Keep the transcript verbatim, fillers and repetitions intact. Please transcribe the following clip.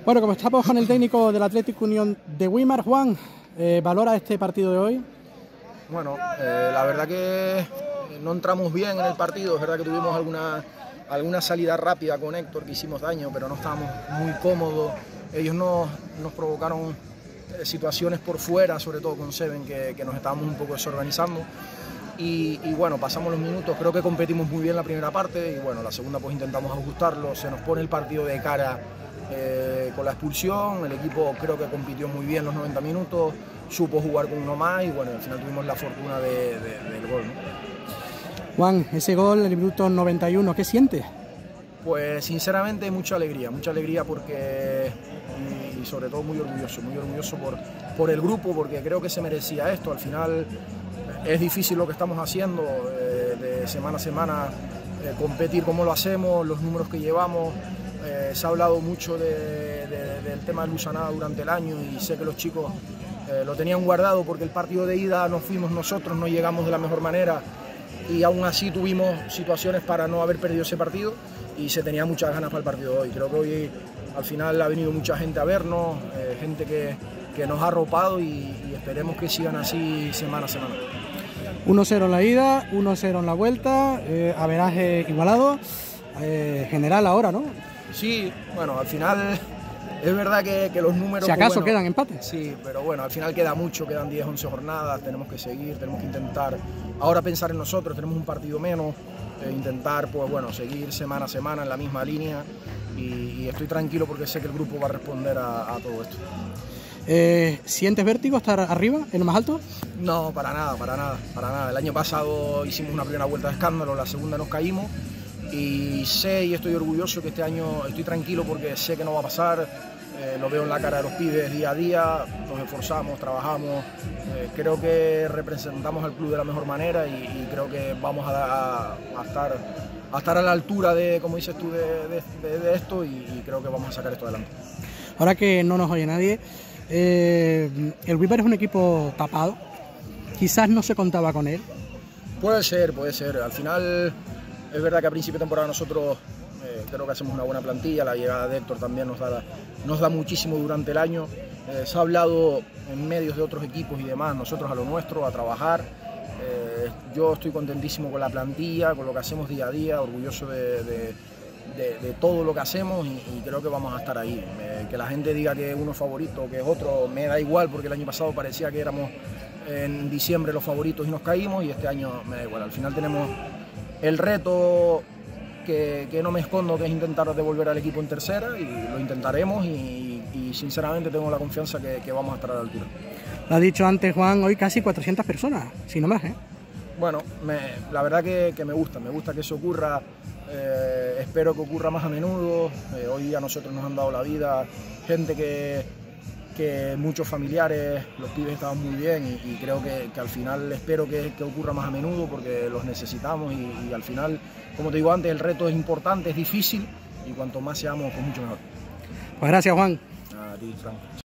Bueno, como estamos con el técnico del Athletic Unión de Güímar, Juan, eh, ¿valora este partido de hoy? Bueno, eh, la verdad que no entramos bien en el partido, es verdad que tuvimos alguna, alguna salida rápida con Héctor, que hicimos daño, pero no estábamos muy cómodos. Ellos nos, nos provocaron situaciones por fuera, sobre todo con Seven, que, que nos estábamos un poco desorganizando. Y, y bueno, pasamos los minutos, creo que competimos muy bien la primera parte y bueno, la segunda pues intentamos ajustarlo, se nos pone el partido de cara eh, con la expulsión, el equipo creo que compitió muy bien los noventa minutos, supo jugar con uno más y bueno, al final tuvimos la fortuna de, de, del gol, ¿no? Juan, ese gol en el minuto noventa y uno, ¿qué sientes? Pues sinceramente mucha alegría, mucha alegría porque, y, y sobre todo muy orgulloso, muy orgulloso por, por el grupo, porque creo que se merecía esto. Al final es difícil lo que estamos haciendo, eh, de semana a semana, eh, competir como lo hacemos, los números que llevamos. Eh, se ha hablado mucho de, de, del tema de Lusanada durante el año y sé que los chicos eh, lo tenían guardado porque el partido de ida nos fuimos nosotros, no llegamos de la mejor manera y aún así tuvimos situaciones para no haber perdido ese partido y se tenía muchas ganas para el partido de hoy. Creo que hoy al final ha venido mucha gente a vernos, eh, gente que, que nos ha arropado y, y esperemos que sigan así semana a semana. uno cero en la ida, uno cero en la vuelta, eh, averaje igualado, eh, general ahora, ¿no? Sí, bueno, al final es verdad que, que los números... Si acaso pues, bueno, quedan empates. Sí, pero bueno, al final queda mucho, quedan diez, once jornadas, tenemos que seguir, tenemos que intentar ahora pensar en nosotros, tenemos un partido menos, eh, intentar pues bueno, seguir semana a semana en la misma línea y, y estoy tranquilo porque sé que el grupo va a responder a, a todo esto. Eh, ¿Sientes vértigo estar arriba, en lo más alto? No, para nada, para nada, para nada. El año pasado hicimos una primera vuelta de escándalo, la segunda nos caímos y sé y estoy orgulloso que este año estoy tranquilo porque sé que no va a pasar, eh, lo veo en la cara de los pibes día a día, nos esforzamos, trabajamos, eh, creo que representamos al club de la mejor manera y, y creo que vamos a, a, a, estar, a estar a la altura de, como dices tú, de, de, de, de esto y, y creo que vamos a sacar esto adelante. Ahora que no nos oye nadie, eh, el Güímar es un equipo tapado, quizás no se contaba con él. Puede ser, puede ser, al final... Es verdad que a principio de temporada nosotros eh, creo que hacemos una buena plantilla, la llegada de Héctor también nos da, nos da muchísimo durante el año. Eh, se ha hablado en medios de otros equipos y demás, nosotros a lo nuestro, a trabajar. Eh, yo estoy contentísimo con la plantilla, con lo que hacemos día a día, orgulloso de, de, de, de todo lo que hacemos y, y creo que vamos a estar ahí. Eh, que la gente diga que uno es favorito o que es otro, me da igual porque el año pasado parecía que éramos en diciembre los favoritos y nos caímos y este año me da igual. Al final tenemos el reto que, que no me escondo, que es intentar devolver al equipo en tercera y lo intentaremos y, y sinceramente tengo la confianza que, que vamos a estar a la altura. Lo ha dicho antes Juan, hoy casi cuatrocientas personas, si no más, ¿eh? Bueno, me, la verdad que, que me gusta, me gusta que eso ocurra, eh, espero que ocurra más a menudo, eh, hoy a nosotros nos han dado la vida, gente que... que muchos familiares, los pibes estaban muy bien y, y creo que, que al final espero que, que ocurra más a menudo porque los necesitamos y, y al final, como te digo antes, el reto es importante, es difícil y cuanto más seamos, pues mucho mejor. Pues gracias, Juan. A ti, Frank.